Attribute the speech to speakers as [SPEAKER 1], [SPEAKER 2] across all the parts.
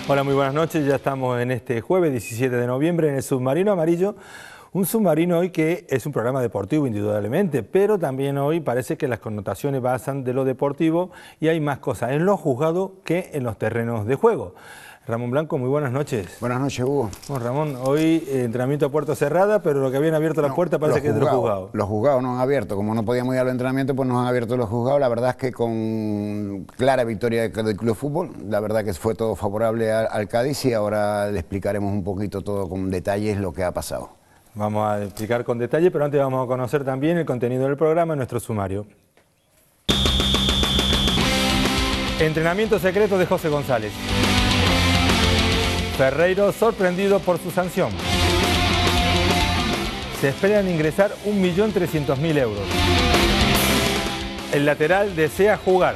[SPEAKER 1] Hola, muy buenas noches. Ya estamos en este jueves 17 de noviembre en el Submarino Amarillo. Un submarino hoy que es un programa deportivo indudablemente, pero también hoy parece que las connotaciones pasan de lo deportivo y hay más cosas en los juzgados que en los terrenos de juego. Ramón Blanco, muy buenas noches.
[SPEAKER 2] Buenas noches, Hugo.
[SPEAKER 1] Bueno, Ramón, hoy entrenamiento a puerta cerrada, pero lo que habían abierto las puertas parece que es de los juzgados.
[SPEAKER 2] Los juzgados no han abierto, como no podíamos ir al entrenamiento, pues nos han abierto los juzgados. La verdad es que con clara victoria del Club de Fútbol, la verdad que fue todo favorable al Cádiz y ahora le explicaremos un poquito todo con detalles lo que ha pasado.
[SPEAKER 1] Vamos a explicar con detalle, pero antes vamos a conocer también el contenido del programa en nuestro sumario. Entrenamiento secreto de José González. Ferreiro sorprendido por su sanción. Se esperan ingresar 1.300.000 euros. El lateral desea jugar.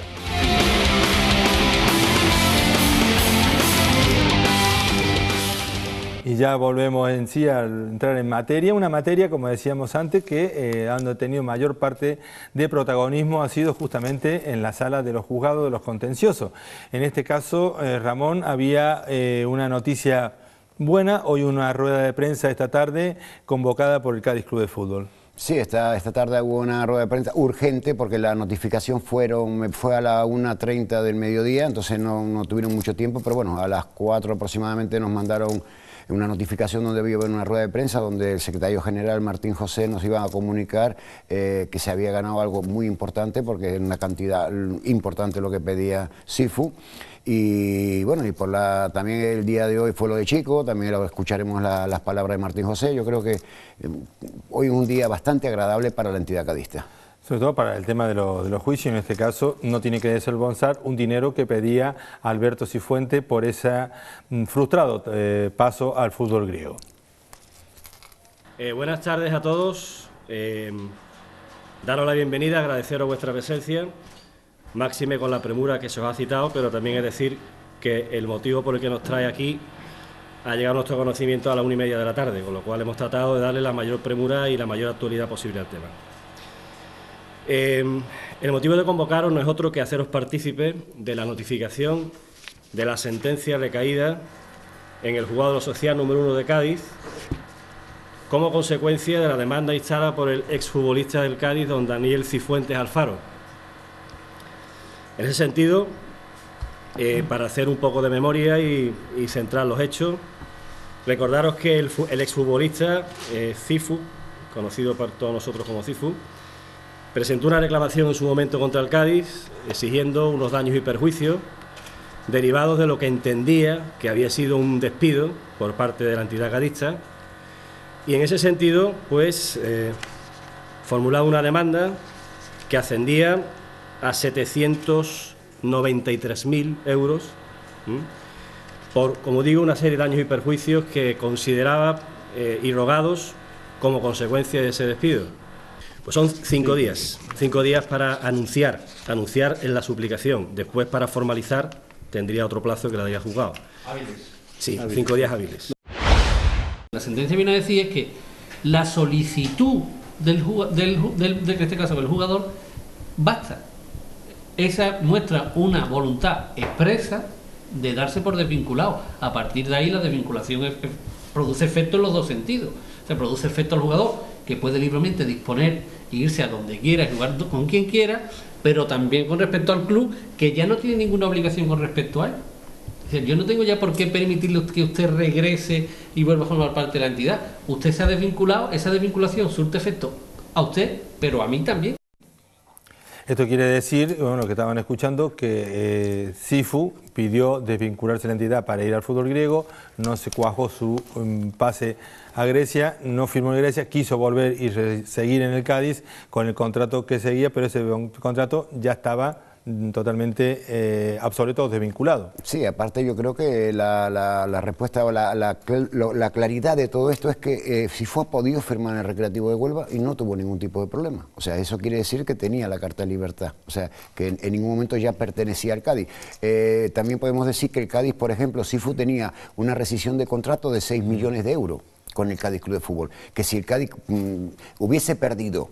[SPEAKER 1] Y ya volvemos en sí a entrar en materia, una materia, como decíamos antes, que han tenido mayor parte de protagonismo ha sido justamente en la sala de los juzgados de los contenciosos. En este caso, Ramón, había una noticia buena, hoy una rueda de prensa esta tarde convocada por el Cádiz Club de Fútbol.
[SPEAKER 2] Sí, esta tarde hubo una rueda de prensa urgente porque la notificación fue a las 1:30 del mediodía, entonces no tuvieron mucho tiempo, pero bueno, a las 4 aproximadamente nos mandaron una notificación donde había una rueda de prensa donde el secretario general Martín José nos iba a comunicar que se había ganado algo muy importante porque es una cantidad importante lo que pedía Sifu. Y bueno, y también el día de hoy fue lo de Chico, también escucharemos las palabras de Martín José. Yo creo que hoy es un día bastante agradable para la entidad cadista.
[SPEAKER 1] Sobre todo para el tema de los juicios, en este caso no tiene que desembolsar un dinero que pedía Alberto Cifuentes por ese frustrado paso al fútbol griego.
[SPEAKER 3] Buenas tardes a todos, daros la bienvenida, agradeceros vuestra presencia, máxime con la premura que se os ha citado, pero también es decir que el motivo por el que nos trae aquí ha llegado a nuestro conocimiento a las 1:30 de la tarde, con lo cual hemos tratado de darle la mayor premura y la mayor actualidad posible al tema. El motivo de convocaros no es otro que haceros partícipe de la notificación de la sentencia recaída en el juzgado social número 1 de Cádiz como consecuencia de la demanda instada por el exfutbolista del Cádiz, don Daniel Cifuentes Alfaro. En ese sentido, para hacer un poco de memoria y centrar los hechos, recordaros que el exfutbolista Cifu, conocido por todos nosotros como Cifu, presentó una reclamación en su momento contra el Cádiz exigiendo unos daños y perjuicios derivados de lo que entendía que había sido un despido por parte de la entidad cadista y en ese sentido pues formulaba una demanda que ascendía a 793.000 euros por, como digo, una serie de daños y perjuicios que consideraba irrogados como consecuencia de ese despido. Pues son 5 días para anunciar en la suplicación, después para formalizar tendría otro plazo que le daría juzgado.
[SPEAKER 4] ¿Hábiles?
[SPEAKER 3] Sí, hábiles. 5 días hábiles.
[SPEAKER 4] La sentencia viene a decir es que la solicitud en este caso del jugador basta. Esa muestra una voluntad expresa de darse por desvinculado. A partir de ahí la desvinculación produce efecto en los dos sentidos. Se produce efecto al jugador, que puede libremente disponer e irse a donde quiera, jugar con quien quiera, pero también con respecto al club, que ya no tiene ninguna obligación con respecto a él. Es decir, yo no tengo ya por qué permitirle que usted regrese y vuelva a formar parte de la entidad. Usted se ha desvinculado, esa desvinculación surte efecto a usted, pero a mí también.
[SPEAKER 1] Esto quiere decir, bueno, lo que estaban escuchando, que Sifu pidió desvincularse de la entidad para ir al fútbol griego, no se cuajó su pase a Grecia, no firmó en Grecia, quiso volver y seguir en el Cádiz con el contrato que seguía, pero ese contrato ya estaba totalmente obsoleto o desvinculado.
[SPEAKER 2] Sí, aparte yo creo que la respuesta o la claridad de todo esto es que Sifu ha podido firmar en el Recreativo de Huelva y no tuvo ningún tipo de problema. O sea, eso quiere decir que tenía la carta de libertad, o sea, que en ningún momento ya pertenecía al Cádiz. También podemos decir que el Cádiz, por ejemplo, Sifu tenía una rescisión de contrato de 6 millones de euros con el Cádiz Club de Fútbol, que si el Cádiz hubiese perdido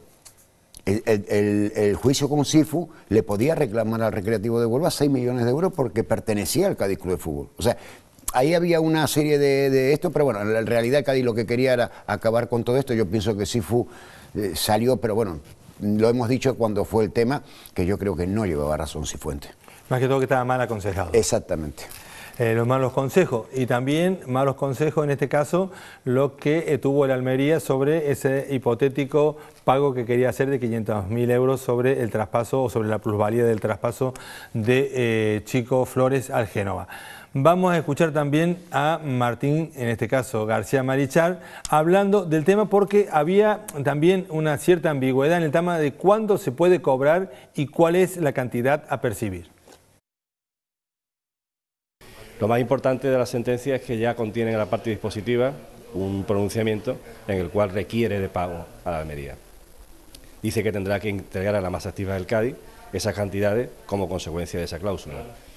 [SPEAKER 2] el juicio con Sifu, le podía reclamar al Recreativo de Huelva 6 millones de euros porque pertenecía al Cádiz Club de Fútbol. O sea, ahí había una serie de esto, pero bueno, en realidad Cádiz lo que quería era acabar con todo esto. Yo pienso que Cifu salió, pero bueno, lo hemos dicho cuando fue el tema, que yo creo que no llevaba razón Cifuentes.
[SPEAKER 1] Más que todo que estaba mal aconsejado.
[SPEAKER 2] Exactamente.
[SPEAKER 1] Los malos consejos, y también malos consejos en este caso lo que tuvo el Almería sobre ese hipotético pago que quería hacer de 500.000 euros sobre el traspaso o sobre la plusvalía del traspaso de Chico Flores al Génova. Vamos a escuchar también a Martín, en este caso García Marichal, hablando del tema porque había también una cierta ambigüedad en el tema de cuándo se puede cobrar y cuál es la cantidad a percibir.
[SPEAKER 3] Lo más importante de la sentencia es que ya contiene en la parte dispositiva un pronunciamiento en el cual requiere de pago a la Almería. Dice que tendrá que entregar a la masa activa del Cádiz esas cantidades como consecuencia de esa cláusula.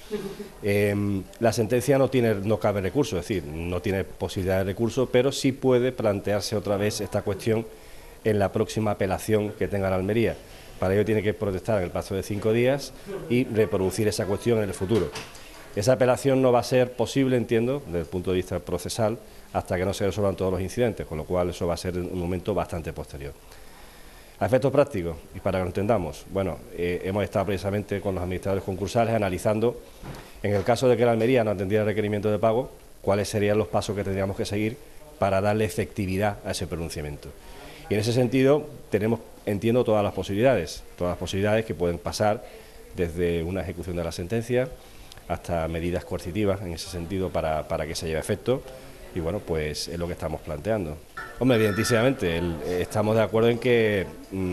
[SPEAKER 3] La sentencia no cabe recurso, es decir, no tiene posibilidad de recurso, pero sí puede plantearse otra vez esta cuestión en la próxima apelación que tenga la Almería. Para ello tiene que protestar en el plazo de 5 días y reproducir esa cuestión en el futuro. Esa apelación no va a ser posible, entiendo, desde el punto de vista procesal, hasta que no se resuelvan todos los incidentes, con lo cual eso va a ser un momento bastante posterior. A efectos prácticos, y para que lo entendamos, bueno, hemos estado precisamente con los administradores concursales analizando, en el caso de que la Almería no atendiera el requerimiento de pago, cuáles serían los pasos que tendríamos que seguir para darle efectividad a ese pronunciamiento. Y en ese sentido tenemos, entiendo, todas las posibilidades que pueden pasar desde una ejecución de la sentencia hasta medidas coercitivas en ese sentido para que se lleve a efecto, y bueno, pues es lo que estamos planteando. Hombre, evidentísimamente, estamos de acuerdo en que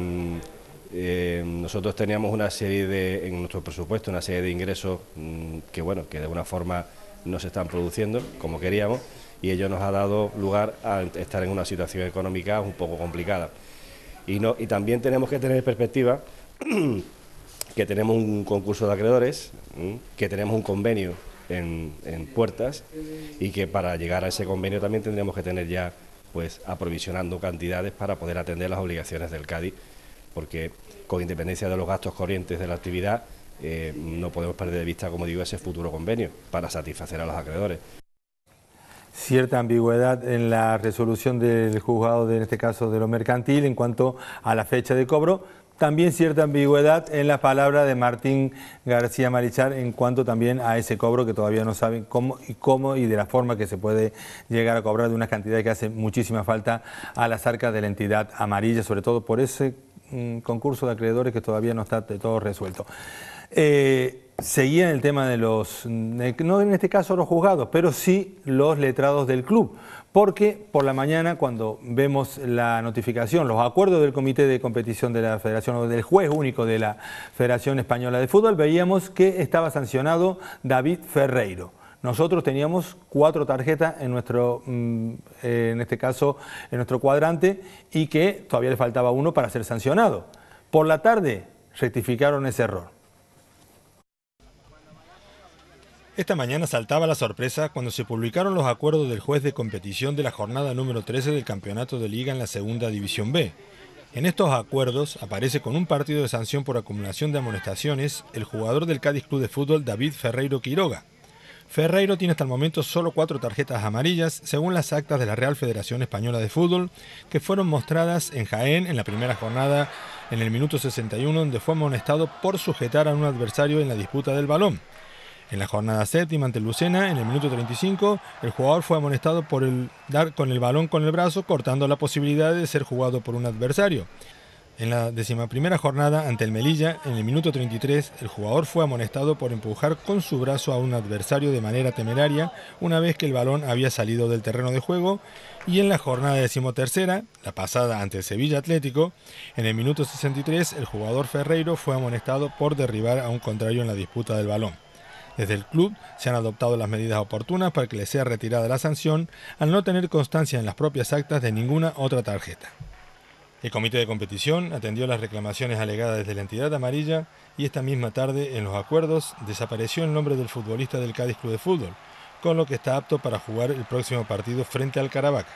[SPEAKER 3] nosotros teníamos una serie en nuestro presupuesto, una serie de ingresos que bueno, que de alguna forma no se están produciendo como queríamos, y ello nos ha dado lugar a estar en una situación económica un poco complicada. Y también tenemos que tener en perspectiva que tenemos un concurso de acreedores, que tenemos un convenio en puertas, y que para llegar a ese convenio también tendríamos que tener ya pues aprovisionando cantidades para poder atender las obligaciones del Cádiz, porque con independencia de los gastos corrientes de la actividad no podemos perder de vista, como digo, ese futuro convenio para satisfacer a los acreedores.
[SPEAKER 1] Cierta ambigüedad en la resolución del juzgado, en este caso de lo mercantil, en cuanto a la fecha de cobro. También cierta ambigüedad en la palabra de Martín García Marichal en cuanto también a ese cobro, que todavía no saben cómo y de la forma que se puede llegar a cobrar de una cantidad que hace muchísima falta a las arcas de la entidad amarilla, sobre todo por ese concurso de acreedores que todavía no está de todo resuelto. Seguía en el tema de los, no en este caso los juzgados, pero sí los letrados del club. Porque por la mañana, cuando vemos la notificación, los acuerdos del Comité de Competición de la Federación o del Juez Único de la Federación Española de Fútbol, veíamos que estaba sancionado David Ferreiro. Nosotros teníamos 4 tarjetas en nuestro, en este caso, en nuestro cuadrante, y que todavía le faltaba 1 para ser sancionado. Por la tarde rectificaron ese error. Esta mañana saltaba la sorpresa cuando se publicaron los acuerdos del juez de competición de la jornada número 13 del campeonato de liga en la segunda división B. En estos acuerdos aparece con un partido de sanción por acumulación de amonestaciones el jugador del Cádiz Club de Fútbol David Ferreiro Quiroga. Ferreiro tiene hasta el momento solo 4 tarjetas amarillas, según las actas de la Real Federación Española de Fútbol, que fueron mostradas en Jaén en la primera jornada en el minuto 61, donde fue amonestado por sujetar a un adversario en la disputa del balón. En la jornada séptima ante el Lucena, en el minuto 35, el jugador fue amonestado por dar con el balón con el brazo, cortando la posibilidad de ser jugado por un adversario. En la 11ª jornada ante el Melilla, en el minuto 33, el jugador fue amonestado por empujar con su brazo a un adversario de manera temeraria una vez que el balón había salido del terreno de juego. Y en la jornada 13ª, la pasada ante el Sevilla Atlético, en el minuto 63, el jugador Ferreiro fue amonestado por derribar a un contrario en la disputa del balón. Desde el club se han adoptado las medidas oportunas para que le sea retirada la sanción al no tener constancia en las propias actas de ninguna otra tarjeta. El comité de competición atendió las reclamaciones alegadas desde la entidad amarilla y esta misma tarde en los acuerdos desapareció el nombre del futbolista del Cádiz Club de Fútbol, con lo que está apto para jugar el próximo partido frente al Caravaca.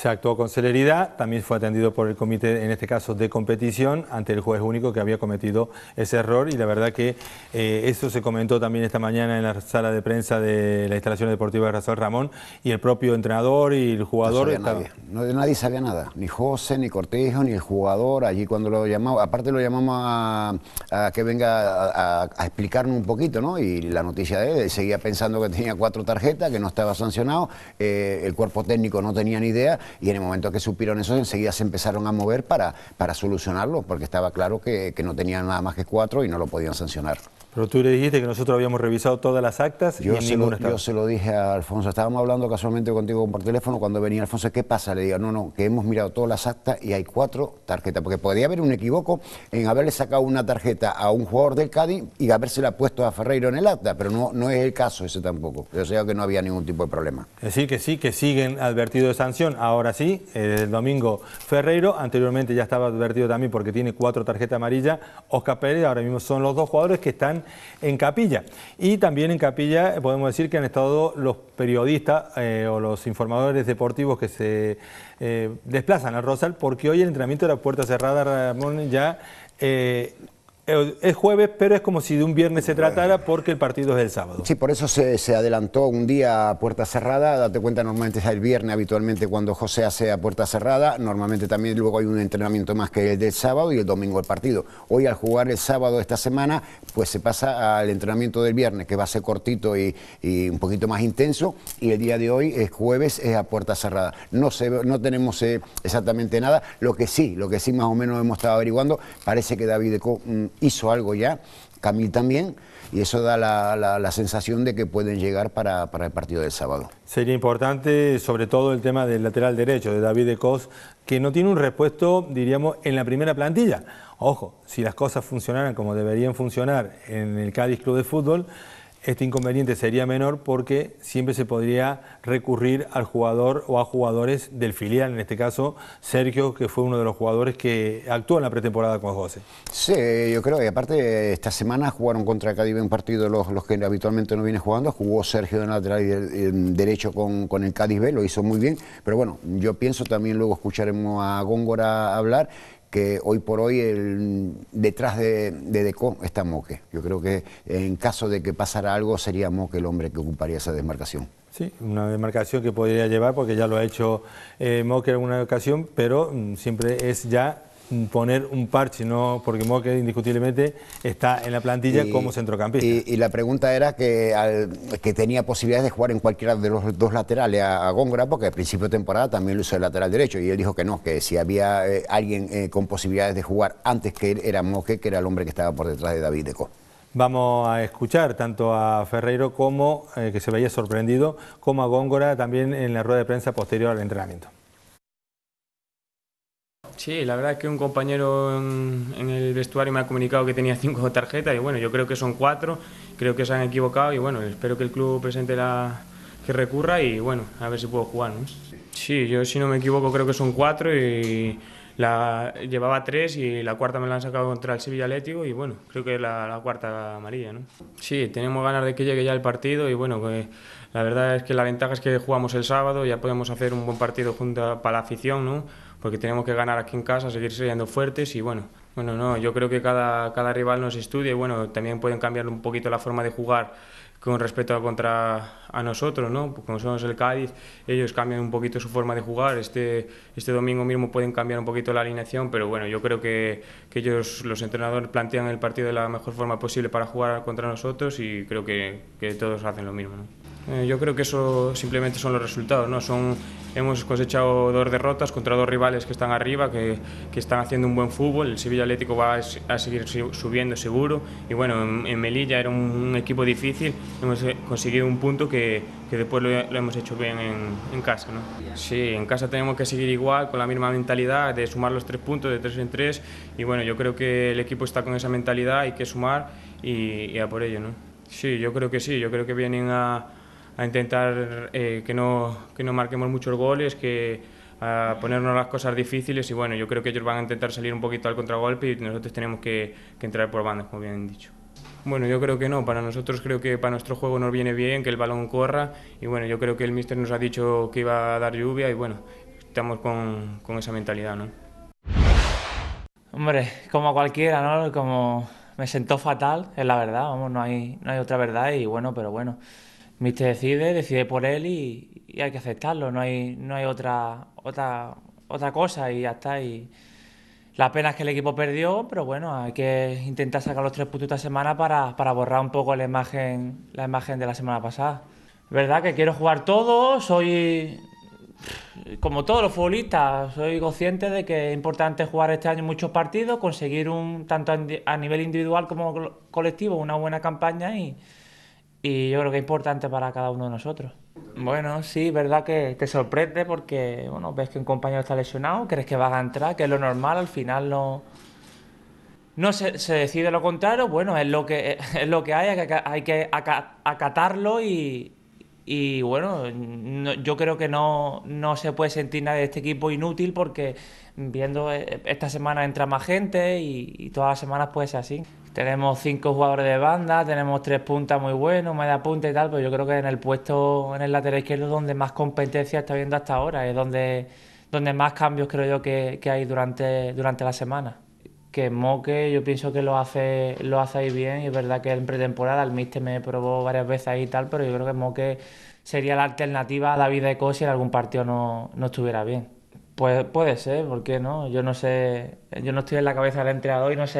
[SPEAKER 1] Se actuó con celeridad, también fue atendido por el comité, en este caso de competición, ante el juez único que había cometido ese error, y la verdad que eso se comentó también esta mañana en la sala de prensa de la instalación deportiva de Rafael Ramón, y el propio entrenador y el jugador...
[SPEAKER 2] No sabía nadie. Nadie sabía nada, ni José, ni Cortejo, ni el jugador. Allí cuando lo llamamos, aparte lo llamamos a que venga a explicarnos un poquito, ¿no? Y la noticia de él seguía pensando que tenía 4 tarjetas, que no estaba sancionado, el cuerpo técnico no tenía ni idea, y en el momento que supieron eso enseguida se empezaron a mover para solucionarlo, porque estaba claro que no tenían nada más que 4 y no lo podían sancionar.
[SPEAKER 1] Pero tú le dijiste que nosotros habíamos revisado todas las actas y en ninguna estaba.
[SPEAKER 2] Yo se lo dije a Alfonso, estábamos hablando casualmente contigo por teléfono cuando venía Alfonso, ¿qué pasa? Le digo, no, que hemos mirado todas las actas y hay 4 tarjetas, porque podría haber un equivoco en haberle sacado una tarjeta a un jugador del Cádiz y habérsela puesto a Ferreiro en el acta, pero no es el caso ese tampoco. O sea que no había ningún tipo de problema.
[SPEAKER 1] Es decir, que sí, que siguen advertidos de sanción, ahora sí, el domingo Ferreiro, anteriormente ya estaba advertido también porque tiene 4 tarjetas amarillas, Óscar Pérez, ahora mismo son los 2 jugadores que están en Capilla. Y también en Capilla podemos decir que han estado los periodistas o los informadores deportivos que se desplazan al Rosal, porque hoy el entrenamiento era puerta cerrada, Ramón, ya es jueves, pero es como si de un viernes se tratara porque el partido es el sábado.
[SPEAKER 2] Sí, por eso se adelantó un día a puerta cerrada. Date cuenta, normalmente es el viernes habitualmente cuando José hace a puerta cerrada. Normalmente también luego hay un entrenamiento más que el del sábado y el domingo el partido. Hoy al jugar el sábado esta semana, pues se pasa al entrenamiento del viernes, que va a ser cortito y un poquito más intenso. Y el día de hoy, es jueves, es a puerta cerrada. No tenemos exactamente nada. Lo que sí más o menos hemos estado averiguando, parece que David Deco hizo algo ya, Camil también, y eso da la sensación de que pueden llegar para el partido del sábado.
[SPEAKER 1] Sería importante, sobre todo, el tema del lateral derecho de David de Cos, que no tiene un repuesto, diríamos, en la primera plantilla. Ojo, si las cosas funcionaran como deberían funcionar en el Cádiz Club de Fútbol, este inconveniente sería menor porque siempre se podría recurrir al jugador o a jugadores del filial, en este caso Sergio, que fue uno de los jugadores que actuó en la pretemporada con José.
[SPEAKER 2] Sí, yo creo que aparte esta semana jugaron contra el Cádiz un partido los que habitualmente no viene jugando, jugó Sergio de lateral derecho con el Cádiz B, lo hizo muy bien, pero bueno, yo pienso también luego escucharemos a Góngora hablar, que hoy por hoy detrás de Deco está Moque. Yo creo que en caso de que pasara algo sería Moque el hombre que ocuparía esa demarcación.
[SPEAKER 1] Sí, una demarcación que podría llevar, porque ya lo ha hecho Moque en alguna ocasión, pero siempre es ya poner un parche, no, porque Moque indiscutiblemente está en la plantilla como centrocampista.
[SPEAKER 2] Y la pregunta era que tenía posibilidades de jugar en cualquiera de los 2 laterales a Góngora, porque al principio de temporada también lo hizo el lateral derecho, y él dijo que no, que si había alguien con posibilidades de jugar antes que él, era Moque, que era el hombre que estaba por detrás de David Deco.
[SPEAKER 1] Vamos a escuchar tanto a Ferreiro, como que se veía sorprendido, como a Góngora también en la rueda de prensa posterior al entrenamiento.
[SPEAKER 5] Sí, la verdad es que un compañero en el vestuario me ha comunicado que tenía 5 tarjetas y bueno, yo creo que son 4, creo que se han equivocado y bueno, espero que el club presente que recurra y bueno, a ver si puedo jugar, ¿no? Sí, yo si no me equivoco creo que son 4 y llevaba 3 y la cuarta me la han sacado contra el Sevilla Atlético y bueno, creo que es la cuarta amarilla, ¿no? Sí, tenemos ganas de que llegue ya el partido y bueno, pues la verdad es que la ventaja es que jugamos el sábado, ya podemos hacer un buen partido para la afición, ¿no? Porque tenemos que ganar aquí en casa, seguir siendo fuertes y bueno, no, yo creo que cada rival nos estudia y bueno, también pueden cambiar un poquito la forma de jugar con respecto a nosotros, ¿no? Como somos el Cádiz, ellos cambian un poquito su forma de jugar, este domingo mismo pueden cambiar un poquito la alineación, pero bueno, yo creo que ellos, los entrenadores, plantean el partido de la mejor forma posible para jugar contra nosotros y creo que todos hacen lo mismo, ¿no? Yo creo que eso simplemente son los resultados, ¿no? Hemos cosechado 2 derrotas contra 2 rivales que están arriba, que están haciendo un buen fútbol. El Sevilla Atlético va a seguir subiendo seguro. Y bueno, en Melilla era un equipo difícil. Hemos conseguido un punto que después lo hemos hecho bien en casa, ¿no? Sí, en casa tenemos que seguir igual, con la misma mentalidad de sumar los 3 puntos de 3 en 3. Y bueno, yo creo que el equipo está con esa mentalidad, hay que sumar y a por ello, ¿no? Sí, yo creo que vienen a intentar que no marquemos muchos goles, a ponernos las cosas difíciles y bueno, yo creo que ellos van a intentar salir un poquito al contragolpe y nosotros tenemos que entrar por bandas, como bien dicho. Bueno, yo creo que no, para nosotros creo que para nuestro juego nos viene bien que el balón corra y bueno, yo creo que el míster nos ha dicho que iba a dar lluvia y bueno, estamos con esa mentalidad, ¿no?
[SPEAKER 6] Hombre, como a cualquiera, ¿no? Como me sentó fatal, es la verdad, vamos, no hay otra verdad y bueno, pero bueno, Mister decide por él y hay que aceptarlo, no hay otra cosa y ya está. Y la pena es que el equipo perdió, pero bueno, hay que intentar sacar los 3 puntos esta semana para borrar un poco la imagen de la semana pasada. Es verdad que quiero jugar todo, soy, como todos los futbolistas, soy consciente de que es importante jugar este año muchos partidos, conseguir tanto a nivel individual como colectivo una buena campaña y yo creo que es importante para cada uno de nosotros. Bueno, sí, es verdad que te sorprende porque bueno, ves que un compañero está lesionado, crees que va a entrar, que es lo normal, al final no se decide lo contrario, bueno, es lo que hay que acatarlo y bueno, yo creo que no se puede sentir nadie de este equipo inútil porque viendo esta semana entra más gente y todas las semanas puede ser así. Tenemos 5 jugadores de banda, tenemos 3 puntas muy buenos, media punta y tal, pero yo creo que en el puesto, en el lateral izquierdo, donde más competencia está viendo hasta ahora, es donde más cambios creo yo que hay durante la semana. Que Moque yo pienso que lo hace ahí bien y es verdad que en pretemporada el míster me probó varias veces ahí y tal, pero yo creo que Moque sería la alternativa a David Eco si en algún partido no estuviera bien. Pues puede ser, ¿por qué no? Yo no sé, yo no estoy en la cabeza del entrenador y no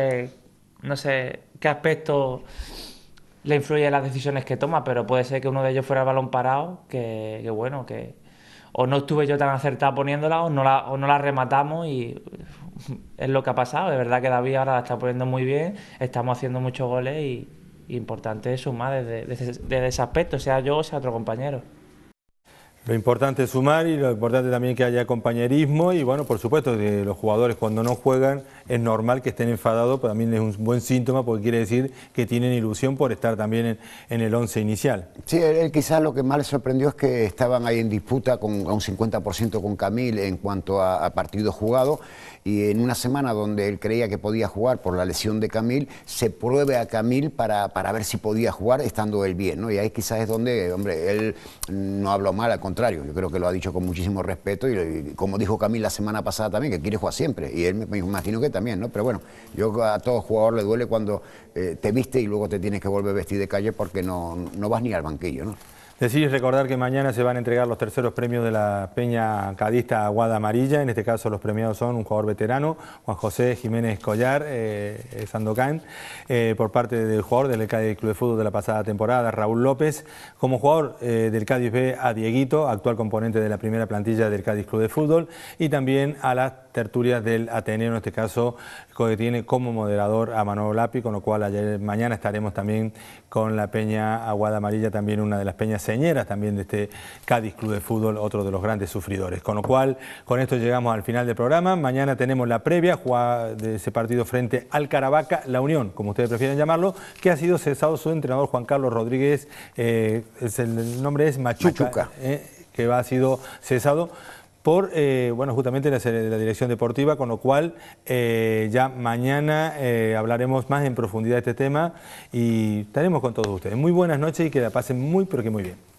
[SPEAKER 6] sé qué aspecto le influye en las decisiones que toma, pero puede ser que uno de ellos fuera el balón parado, que bueno, que o no estuve yo tan acertado poniéndola o no la rematamos y es lo que ha pasado. Es verdad que David ahora la está poniendo muy bien, estamos haciendo muchos goles y importante es sumar desde ese aspecto, sea yo o sea otro compañero.
[SPEAKER 1] Lo importante es sumar y lo importante también que haya compañerismo y bueno, por supuesto que los jugadores cuando no juegan es normal que estén enfadados, pero también es un buen síntoma porque quiere decir que tienen ilusión por estar también en el 11 inicial.
[SPEAKER 2] Sí, él quizás lo que más le sorprendió es que estaban ahí en disputa a un 50% con Camil en cuanto a partidos jugados y en una semana donde él creía que podía jugar por la lesión de Camil, se pruebe a Camil para ver si podía jugar estando él bien, ¿no? Y ahí quizás es donde, hombre, él no habló mal, al contrario, yo creo que lo ha dicho con muchísimo respeto y como dijo Camil la semana pasada también, que quiere jugar siempre, y él me imagino que también, ¿no? Pero bueno, yo a todo jugador le duele cuando te viste y luego te tienes que volver a vestir de calle porque no vas ni al banquillo, ¿no?
[SPEAKER 1] Decir y recordar que mañana se van a entregar los terceros premios de la Peña Cadista Aguada Amarilla. En este caso los premiados son un jugador veterano, Juan José Jiménez Collar, Sandokan, por parte del jugador del Cádiz Club de Fútbol de la pasada temporada, Raúl López. Como jugador del Cádiz B a Dieguito, actual componente de la primera plantilla del Cádiz Club de Fútbol, y también a las tertulias del Ateneo, en este caso que tiene como moderador a Manolo Lapi, con lo cual mañana estaremos también con la Peña Aguada Amarilla, también una de las peñas señeras también de este Cádiz Club de Fútbol, otro de los grandes sufridores. Con lo cual, con esto llegamos al final del programa. Mañana tenemos la previa de ese partido frente al Caravaca, La Unión, como ustedes prefieren llamarlo, que ha sido cesado su entrenador Juan Carlos Rodríguez, el nombre es Machuca. Que ha sido cesado por bueno, justamente la dirección deportiva, con lo cual ya mañana hablaremos más en profundidad de este tema y estaremos con todos ustedes. Muy buenas noches y que la pasen muy, pero que muy bien.